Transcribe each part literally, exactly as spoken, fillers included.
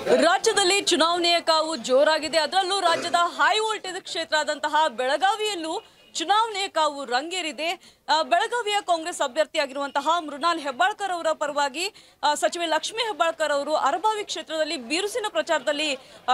ರಾಜ್ಯದಲ್ಲಿ ಚುನಾವಣೆಯ ಕಾವು ಜೋರಾಗಿದೆ. ಅದರಲ್ಲೂ ರಾಜ್ಯದ ಹೈ ವೋಲ್ಟೇಜ್ ಕ್ಷೇತ್ರ ಆದಂತಹ ಬೆಳಗಾವಿಯಲ್ಲೂ ಚುನಾವಣೆಯ ಕಾವು ರಂಗೇರಿದೆ. ಬೆಳಗಾವಿಯ ಕಾಂಗ್ರೆಸ್ ಅಭ್ಯರ್ಥಿಯಾಗಿರುವಂತಹ ಮೃಣಾಲ್ ಹೆಬ್ಬಾಳ್ಕರ್ ಅವರ ಪರವಾಗಿ ಸಚಿವೆ ಲಕ್ಷ್ಮೀ ಹೆಬ್ಬಾಳ್ಕರ್ ಅವರು ಅರಬಾವಿ ಕ್ಷೇತ್ರದಲ್ಲಿ ಬಿರುಸಿನ ಪ್ರಚಾರದಲ್ಲಿ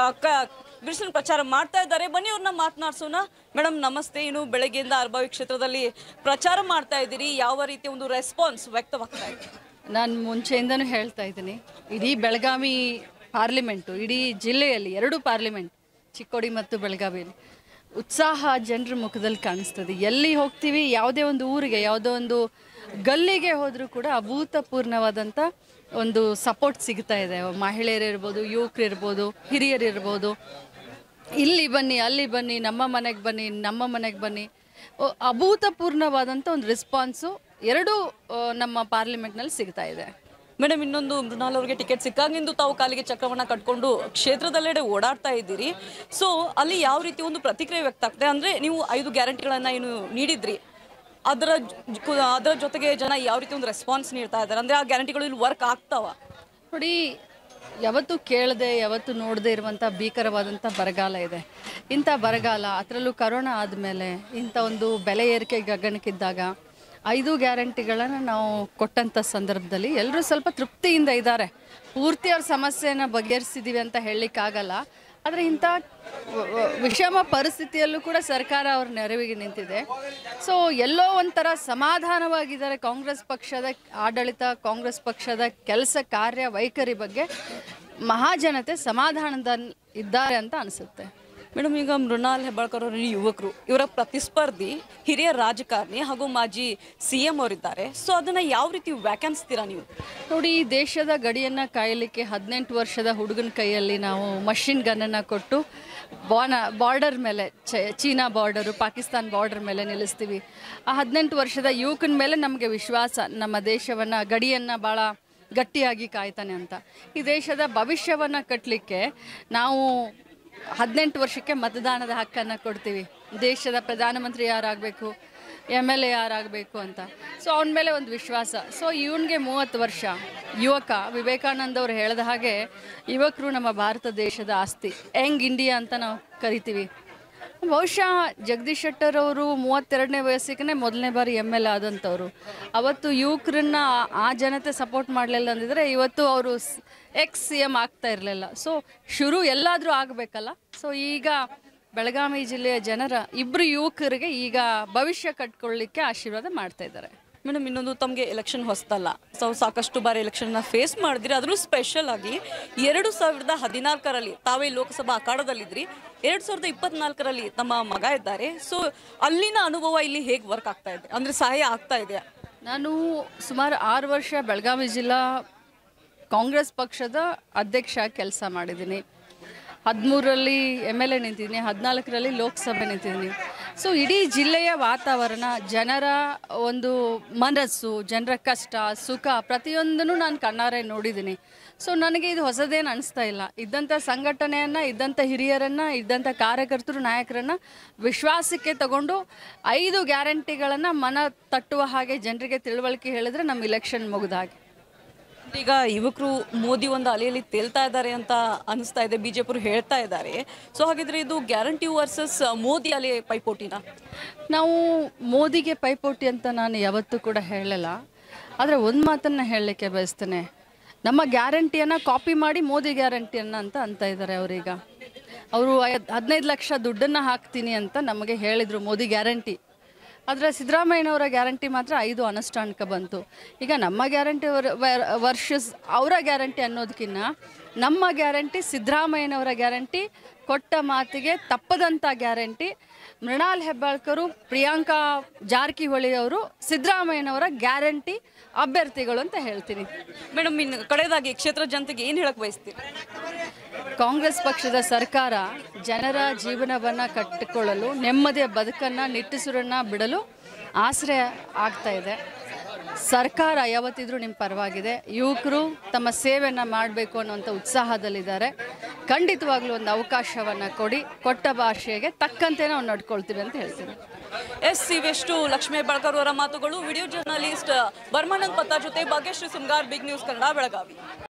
ಬಿರುಸಿನ ಪ್ರಚಾರ ಮಾಡ್ತಾ ಇದ್ದಾರೆ. ಬನ್ನಿ ಅವ್ರನ್ನ ಮಾತನಾಡ್ಸೋಣ. ಮೇಡಮ್ ನಮಸ್ತೆ. ಇನ್ನು ಬೆಳಗ್ಗೆಯಿಂದ ಅರಬಾವಿ ಕ್ಷೇತ್ರದಲ್ಲಿ ಪ್ರಚಾರ ಮಾಡ್ತಾ ಇದ್ದೀರಿ, ಯಾವ ರೀತಿಯ ಒಂದು ರೆಸ್ಪಾನ್ಸ್ ವ್ಯಕ್ತವಾಗ್ತಾ ಇದೆ? ನಾನು ಮುಂಚೆಯಿಂದನೂ ಹೇಳ್ತಾ ಇದ್ದೀನಿ, ಇಡೀ ಬೆಳಗಾವಿ ಪಾರ್ಲಿಮೆಂಟು, ಇಡೀ ಜಿಲ್ಲೆಯಲ್ಲಿ ಎರಡು ಪಾರ್ಲಿಮೆಂಟ್, ಚಿಕ್ಕೋಡಿ ಮತ್ತು ಬೆಳಗಾವಿಯಲ್ಲಿ ಉತ್ಸಾಹ ಜನರ ಮುಖದಲ್ಲಿ ಕಾಣಿಸ್ತದೆ. ಎಲ್ಲಿ ಹೋಗ್ತೀವಿ, ಯಾವುದೇ ಒಂದು ಊರಿಗೆ, ಯಾವುದೋ ಒಂದು ಗಲ್ಲಿಗೆ ಹೋದರೂ ಕೂಡ ಅಭೂತಪೂರ್ಣವಾದಂಥ ಒಂದು ಸಪೋರ್ಟ್ ಸಿಗ್ತಾ ಇದೆ. ಮಹಿಳೆಯರಿರ್ಬೋದು, ಯುವಕರಿರ್ಬೋದು, ಹಿರಿಯರಿರ್ಬೋದು, ಇಲ್ಲಿ ಬನ್ನಿ, ಅಲ್ಲಿ ಬನ್ನಿ, ನಮ್ಮ ಮನೆಗೆ ಬನ್ನಿ, ನಮ್ಮ ಮನೆಗೆ ಬನ್ನಿ, ಅಭೂತಪೂರ್ಣವಾದಂಥ ಒಂದು ರೆಸ್ಪಾನ್ಸು ಎರಡೂ ನಮ್ಮ ಪಾರ್ಲಿಮೆಂಟ್ನಲ್ಲಿ ಸಿಗ್ತಾ ಇದೆ. ಮೇಡಮ್, ಇನ್ನೊಂದು ಮೃಣಾಲ್ ಅವರಿಗೆ ಟಿಕೆಟ್ ಸಿಕ್ಕಾಗಿಂದು ತಾವು ಕಾಲಿಗೆ ಚಕ್ರವನ್ನು ಕಟ್ಕೊಂಡು ಕ್ಷೇತ್ರದಲ್ಲೆಡೆ ಓಡಾಡ್ತಾ ಇದ್ದೀರಿ. ಸೊ ಅಲ್ಲಿ ಯಾವ ರೀತಿ ಒಂದು ಪ್ರತಿಕ್ರಿಯೆ ವ್ಯಕ್ತ ಆಗ್ತದೆ ಅಂದರೆ, ನೀವು ಐದು ಗ್ಯಾರಂಟಿಗಳನ್ನು ಏನು ನೀಡಿದ್ರಿ, ಅದರ ಅದರ ಜೊತೆಗೆ ಜನ ಯಾವ ರೀತಿ ಒಂದು ರೆಸ್ಪಾನ್ಸ್ ನೀಡ್ತಾ ಇದ್ದಾರೆ, ಅಂದರೆ ಆ ಗ್ಯಾರಂಟಿಗಳು ಇಲ್ಲಿ ವರ್ಕ್ ಆಗ್ತಾವ? ನೋಡಿ, ಯಾವತ್ತೂ ಕೇಳದೆ ಯಾವತ್ತೂ ನೋಡದೆ ಇರುವಂಥ ಭೀಕರವಾದಂಥ ಬರಗಾಲ ಇದೆ. ಇಂಥ ಬರಗಾಲ, ಅದರಲ್ಲೂ ಕರೋನಾ ಆದಮೇಲೆ ಇಂಥ ಒಂದು ಬೆಲೆ ಏರಿಕೆ ಗಗನಕ್ಕಿದ್ದಾಗ ಐದು ಗ್ಯಾರಂಟಿಗಳನ್ನು ನಾವು ಕೊಟ್ಟಂಥ ಸಂದರ್ಭದಲ್ಲಿ ಎಲ್ಲರೂ ಸ್ವಲ್ಪ ತೃಪ್ತಿಯಿಂದ ಇದ್ದಾರೆ. ಪೂರ್ತಿ ಅವ್ರ ಸಮಸ್ಯೆನ ಬಗೆಹರಿಸಿದ್ದೀವಿ ಅಂತ ಹೇಳಲಿಕ್ಕಾಗಲ್ಲ. ಆದರೆ ಇಂಥ ವಿಷಮ ಪರಿಸ್ಥಿತಿಯಲ್ಲೂ ಕೂಡ ಸರ್ಕಾರ ಅವ್ರ ನೆರವಿಗೆ ನಿಂತಿದೆ. ಸೊ ಎಲ್ಲೋ ಒಂಥರ ಸಮಾಧಾನವಾಗಿದ್ದಾರೆ. ಕಾಂಗ್ರೆಸ್ ಪಕ್ಷದ ಆಡಳಿತ, ಕಾಂಗ್ರೆಸ್ ಪಕ್ಷದ ಕೆಲಸ ಕಾರ್ಯ ವೈಖರಿ ಬಗ್ಗೆ ಮಹಾಜನತೆ ಸಮಾಧಾನದ ಇದ್ದಾರೆ ಅಂತ ಅನಿಸುತ್ತೆ. ಮೇಡಮ್, ಈಗ ಮೃಣಾಲ್ ಹೆಬ್ಬಾಳ್ಕರ್ ಅವರು ಯುವಕರು, ಇವರ ಪ್ರತಿಸ್ಪರ್ಧಿ ಹಿರಿಯ ರಾಜಕಾರಣಿ ಹಾಗೂ ಮಾಜಿ ಸಿ ಎಂ ಅವರಿದ್ದಾರೆ. ಸೊ ಅದನ್ನು ಯಾವ ರೀತಿ ವ್ಯಾಖ್ಯಾನಿಸ್ತೀರಾ ನೀವು? ನೋಡಿ, ದೇಶದ ಗಡಿಯನ್ನು ಕಾಯಲಿಕ್ಕೆ ಹದಿನೆಂಟು ವರ್ಷದ ಹುಡುಗನ ಕೈಯಲ್ಲಿ ನಾವು ಮಷಿನ್ ಗನ್ನನ್ನು ಕೊಟ್ಟು ಬಾನ ಬಾರ್ಡರ್ ಮೇಲೆ, ಚೀನಾ ಬಾರ್ಡರು, ಪಾಕಿಸ್ತಾನ ಬಾರ್ಡರ್ ಮೇಲೆ ನಿಲ್ಲಿಸ್ತೀವಿ. ಆ ಹದಿನೆಂಟು ವರ್ಷದ ಯುವಕನ ಮೇಲೆ ನಮಗೆ ವಿಶ್ವಾಸ, ನಮ್ಮ ದೇಶವನ್ನು, ಗಡಿಯನ್ನು ಭಾಳ ಗಟ್ಟಿಯಾಗಿ ಕಾಯ್ತಾನೆ ಅಂತ. ಈ ದೇಶದ ಭವಿಷ್ಯವನ್ನು ಕಟ್ಟಲಿಕ್ಕೆ ನಾವು ಹದಿನೆಂಟು ವರ್ಷಕ್ಕೆ ಮತದಾನದ ಹಕ್ಕನ್ನು ಕೊಡ್ತೀವಿ. ದೇಶದ ಪ್ರಧಾನಮಂತ್ರಿ ಯಾರಾಗಬೇಕು, ಎಮ್ ಎಲ್ ಎ ಯಾರಾಗಬೇಕು ಅಂತ. ಸೊ ಅವನ ಮೇಲೆ ಒಂದು ವಿಶ್ವಾಸ. ಸೊ ಇವನಿಗೆ ಮೂವತ್ತು ವರ್ಷ, ಯುವಕ. ವಿವೇಕಾನಂದ ಅವರು ಹೇಳಿದ ಹಾಗೆ ಯುವಕರು ನಮ್ಮ ಭಾರತ ದೇಶದ ಆಸ್ತಿ, ಯಂಗ್ ಇಂಡಿಯಾ ಅಂತ ನಾವು ಕರಿತೀವಿ. ಬಹುಶಃ ಜಗದೀಶ್ ಶೆಟ್ಟರ್ ಅವರು ಮೂವತ್ತೆರಡನೇ ವಯಸ್ಸಿಗೆ ಮೊದಲನೇ ಬಾರಿ ಎಮ್ ಎಲ್ ಎ ಆದಂಥವ್ರು. ಅವತ್ತು ಯುವಕರನ್ನ ಆ ಜನತೆ ಸಪೋರ್ಟ್ ಮಾಡಲಿಲ್ಲ ಅಂದಿದ್ರೆ ಇವತ್ತು ಅವರು ಎಕ್ಸ್ ಸಿ ಎಮ್ ಆಗ್ತಾ ಇರಲಿಲ್ಲ. ಸೊ ಶುರು ಎಲ್ಲಾದರೂ ಆಗಬೇಕಲ್ಲ. ಸೊ ಈಗ ಬೆಳಗಾವಿ ಜಿಲ್ಲೆಯ ಜನರ ಇಬ್ಬರು ಯುವಕರಿಗೆ ಈಗ ಭವಿಷ್ಯ ಕಟ್ಕೊಳ್ಳಿಕ್ಕೆ ಆಶೀರ್ವಾದ ಮಾಡ್ತಾ ಇದ್ದಾರೆ. ಮೇಡಮ್, ಇನ್ನೊಂದು, ತಮಗೆ ಎಲೆಕ್ಷನ್ ಹೊಸ್ತಲ್ಲ. ಸೊ ಸಾಕಷ್ಟು ಬಾರಿ ಎಲೆಕ್ಷನ್ನ ಫೇಸ್ ಮಾಡಿದ್ರಿ. ಅದರಲ್ಲೂ ಸ್ಪೆಷಲ್ ಆಗಿ ಎರಡು ಸಾವಿರದ ಹದಿನಾಲ್ಕರಲ್ಲಿ ತಾವೇ ಲೋಕಸಭಾ ಅಖಾಡದಲ್ಲಿದ್ರಿ. ಎರಡು ಸಾವಿರದ ಇಪ್ಪತ್ನಾಲ್ಕರಲ್ಲಿ ತಮ್ಮ ಮಗ ಇದ್ದಾರೆ. ಸೊ ಅಲ್ಲಿನ ಅನುಭವ ಇಲ್ಲಿ ಹೇಗೆ ವರ್ಕ್ ಆಗ್ತಾ ಇದೆ, ಅಂದರೆ ಸಹಾಯ ಆಗ್ತಾ ಇದೆಯಾ? ನಾನು ಸುಮಾರು ಆರು ವರ್ಷ ಬೆಳಗಾವಿ ಜಿಲ್ಲಾ ಕಾಂಗ್ರೆಸ್ ಪಕ್ಷದ ಅಧ್ಯಕ್ಷ ಕೆಲಸ ಮಾಡಿದ್ದೀನಿ. ಹದಿಮೂರರಲ್ಲಿ ಎಮ್ ಎಲ್ ಎ ನಿಂತಿದ್ದೀನಿ, ಹದಿನಾಲ್ಕರಲ್ಲಿ ಲೋಕಸಭೆ ನಿಂತಿದ್ದೀನಿ. ಸೊ ಇಡೀ ಜಿಲ್ಲೆಯ ವಾತಾವರಣ, ಜನರ ಒಂದು ಮನಸ್ಸು, ಜನರ ಕಷ್ಟ ಸುಖ ಪ್ರತಿಯೊಂದನ್ನು ನಾನು ಕಣ್ಣಾರೆ ನೋಡಿದ್ದೀನಿ. ಸೊ ನನಗೆ ಇದು ಹೊಸದೇನು ಅನಿಸ್ತಾ ಇಲ್ಲ. ಇದ್ದಂಥ ಸಂಘಟನೆಯನ್ನು, ಇದ್ದಂಥ ಹಿರಿಯರನ್ನು, ಇದ್ದಂಥ ಕಾರ್ಯಕರ್ತರು, ನಾಯಕರನ್ನು ವಿಶ್ವಾಸಕ್ಕೆ ತಗೊಂಡು ಐದು ಗ್ಯಾರಂಟಿಗಳನ್ನು ಮನ ತಟ್ಟುವ ಹಾಗೆ ಜನರಿಗೆ ತಿಳುವಳಿಕೆ ಹೇಳಿದ್ರೆ ನಮ್ಮ ಇಲೆಕ್ಷನ್ ಮುಗಿದ ಹಾಗೆ. ಈಗ ಯುವಕರು ಮೋದಿ ಒಂದು ಅಲೆಯಲ್ಲಿ ತೇಲ್ತಾ ಇದ್ದಾರೆ ಅಂತ ಅನಿಸ್ತಾ ಇದೆ, ಬಿಜೆಪಿ ಹೇಳ್ತಾ ಇದ್ದಾರೆ. ಸೊ ಹಾಗಿದ್ರೆ ಇದು ಗ್ಯಾರಂಟಿ ವರ್ಸಸ್ ಮೋದಿ ಅಲೆ ಪೈಪೋಟಿನ? ನಾವು ಮೋದಿಗೆ ಪೈಪೋಟಿ ಅಂತ ನಾನು ಯಾವತ್ತೂ ಕೂಡ ಹೇಳಲ್ಲ. ಆದರೆ ಒಂದು ಮಾತನ್ನು ಹೇಳಲಿಕ್ಕೆ ಬಯಸ್ತೇನೆ, ನಮ್ಮ ಗ್ಯಾರಂಟಿಯನ್ನು ಕಾಪಿ ಮಾಡಿ ಮೋದಿ ಗ್ಯಾರಂಟಿಯನ್ನು ಅಂತ ಅಂತ ಇದ್ದಾರೆ. ಅವರೀಗ ಅವರು ಹದಿನೈದು ಲಕ್ಷ ದುಡ್ಡನ್ನು ಹಾಕ್ತೀನಿ ಅಂತ ನಮಗೆ ಹೇಳಿದರು ಮೋದಿ ಗ್ಯಾರಂಟಿ. ಆದರೆ ಸಿದ್ದರಾಮಯ್ಯನವರ ಗ್ಯಾರಂಟಿ ಮಾತ್ರ ಐದು ಅನುಷ್ಠಾನಕ್ಕೆ ಬಂತು. ಈಗ ನಮ್ಮ ಗ್ಯಾರಂಟಿ ವರ್ಷಸ್ ಅವರ ಗ್ಯಾರಂಟಿ ಅನ್ನೋದಕ್ಕಿಂತ ನಮ್ಮ ಗ್ಯಾರಂಟಿ, ಸಿದ್ದರಾಮಯ್ಯನವರ ಗ್ಯಾರಂಟಿ, ಕೊಟ್ಟ ಮಾತಿಗೆ ತಪ್ಪದಂಥ ಗ್ಯಾರಂಟಿ. ಮೃಣಾಲ್ ಹೆಬ್ಬಾಳ್ಕರು, ಪ್ರಿಯಾಂಕಾ ಜಾರಕಿಹೊಳಿ ಅವರು ಸಿದ್ದರಾಮಯ್ಯನವರ ಗ್ಯಾರಂಟಿ ಅಭ್ಯರ್ಥಿಗಳು ಅಂತ ಹೇಳ್ತೀನಿ. ಮೇಡಮ್, ಇನ್ನು ಕಡೆಯದಾಗಿ ಕ್ಷೇತ್ರ ಜನತೆಗೆ ಏನು ಹೇಳಕ್ಕೆ ಬಯಸ್ತೀರಿ? ಕಾಂಗ್ರೆಸ್ ಪಕ್ಷದ ಸರ್ಕಾರ ಜನರ ಜೀವನವನ್ನು ಕಟ್ಟಿಕೊಳ್ಳಲು, ನೆಮ್ಮದಿಯ ಬದುಕನ್ನು, ನಿಟ್ಟುಸಿರನ್ನು ಬಿಡಲು ಆಶ್ರಯ ಆಗ್ತಾ ಇದೆ. ಸರ್ಕಾರ ಯಾವತ್ತಿದ್ರೂ ನಿಮ್ಮ ಪರವಾಗಿದೆ. ಯುವಕರು ತಮ್ಮ ಸೇವೆಯನ್ನು ಮಾಡಬೇಕು ಅನ್ನುವಂಥ ಉತ್ಸಾಹದಲ್ಲಿದ್ದಾರೆ. ಖಂಡಿತವಾಗ್ಲೂ ಒಂದು ಅವಕಾಶವನ್ನು ಕೊಡಿ, ಕೊಟ್ಟ ಭಾಷೆಗೆ ತಕ್ಕಂತೆ ನಾವು ನಡ್ಕೊಳ್ತೀವಿ ಅಂತ ಹೇಳ್ತೀನಿ. ಎಸ್ ಇವೆಷ್ಟು ಲಕ್ಷ್ಮೀ ಹೆಬ್ಬಾಳ್ಕರ್ ಅವರ ಮಾತುಗಳು. ವಿಡಿಯೋ ಜರ್ನಲಿಸ್ಟ್ ಬರ್ಮಾನಂದ್ ಪತ್ತ ಜೊತೆ ಭಾಗ್ಯಶ್ರೀ ಸುಮ್ಗಾರ್, ಬಿಗ್ ನ್ಯೂಸ್ ಕನ್ನಡ, ಬೆಳಗಾವಿ.